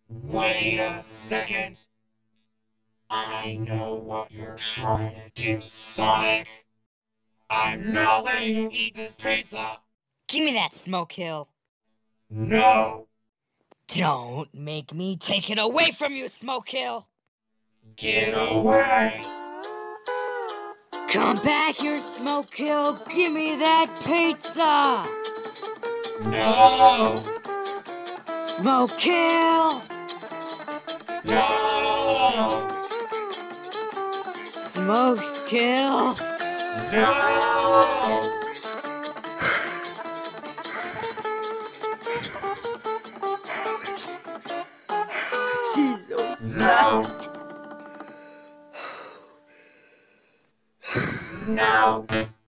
Wait a second. I know what you're trying to do, Sonic. I'm not letting you eat this pizza. Give me that, SmokeKill. No. Don't make me take it away from you, SmokeKill. Get away. Come back here, SmokeKill. Give me that pizza. No. SmokeKill. No. SmokeKill. No. No. No.